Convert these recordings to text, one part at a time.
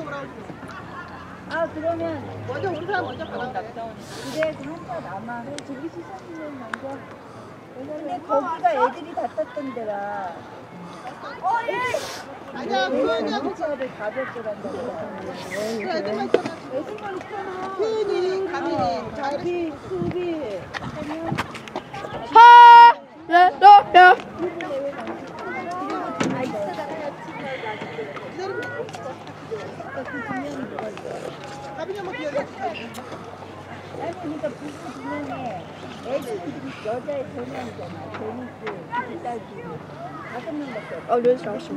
오라고. 아 그러면 먼저 온 사람 먼저 가라. 그래 그럼 한자 남아. 저기 시선이는 먼저. 근데 거기가 애들이 다 떴던 데라. 아니야, 소연이하고 경찰을 가볍게 간다고. 애들만 있잖아. 애들만 있잖아. 소연이, 가민이, 자기, 수비. 하! 네, 야. 가민이 한번 기다려. 아니 그러니까 부부 두 명에 애들이 여자애 3명이잖아. 제니스, 딸기. 5명밖에 없어. Oh, this is awesome.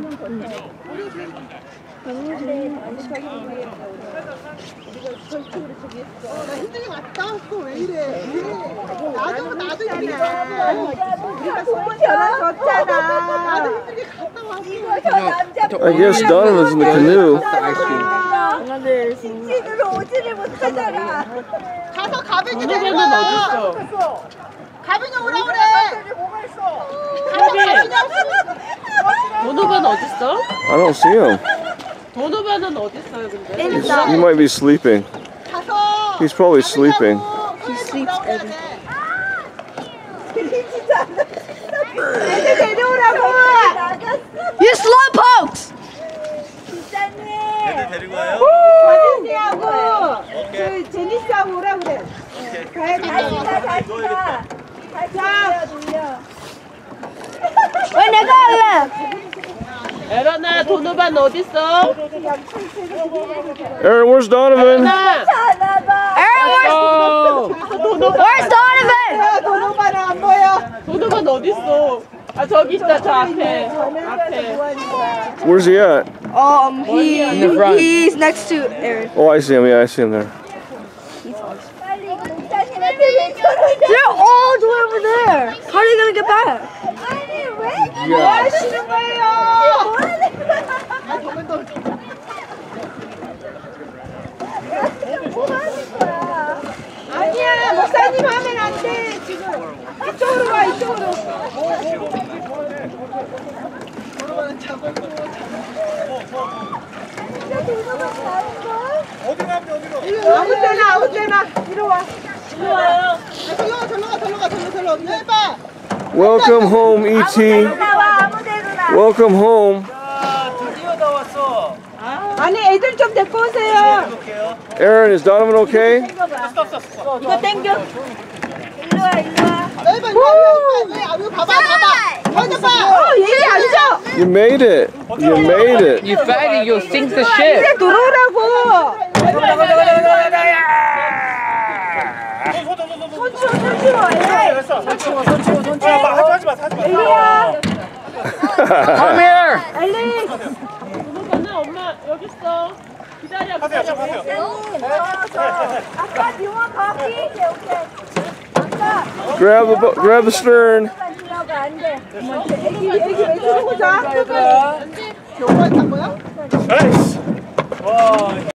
근데 자기 우리가 설득으로 저기 했어. 나 힘들게 왔다. 그거 왜 이래? 나도 힘들게 우리가 소문 전화줬잖아. 나도 힘들게 갔다 왔어. I guess Donovan's in the canoe. 신진으로 오지를 못하잖아. 가서 가빈이 데리고 와. 가빈이 오라 그래. 뭐가 있어? 도노반 어딨어? I don't see him. 도노반은 어딨어요 근데? He might be sleeping. 가서. He's probably sleeping. He sleeps every day. 들리지도 않아. 애들 데려오라고. You slowpokes! 기사님. 데리고 와요? 가빈이하고 그 제니스하고 오라 그래. 다시 가. 다시 돌려. 왜 내가 할래? 에라나 도노반 어딨어? Aaron, where's Donovan? Aaron, where's Donovan? 도노바는 안 보여. 도노반 어딨어? 아 저기 있다 저 앞에. 앞에. Where's he at? He's next to Aaron. Oh, I see him. Yeah, I see him there. 빨리 목사님한테 They're all the way over there. How are you gonna get back? 아니 왜? 뭐 하시는 거예요? 뭐 하는 거야? 뭐 하는 거야? 아니야 목사님 하면 안 돼 지금. 이쪽으로 와 이쪽으로. 아무 때나 이리 와. 절로 가. 해봐. Welcome home, E.T. 나와 아무 데로나. Welcome home. 드디어 다 왔어. 아니 애들 좀 데리고 오세요. 볼게요. Aaron, is Donovan okay? 이거 땡겨. 일로 와 일로 와. 해봐. 이거 봐봐. 먼저 봐. 얘기 앉아. You made it. You made it. You faggot, you'll sink the ship. 이제 들어오라고. 손 치워. 엘리야. Come here. 엘리. 도노반은 엄마 여기 있어. 기다려. 아까 니와 거기. 오케이. 아까. Grab the stern. 들어가 안 돼. 애기 왜 주는 거야? 교관 탄 거야? 에이씨. 와.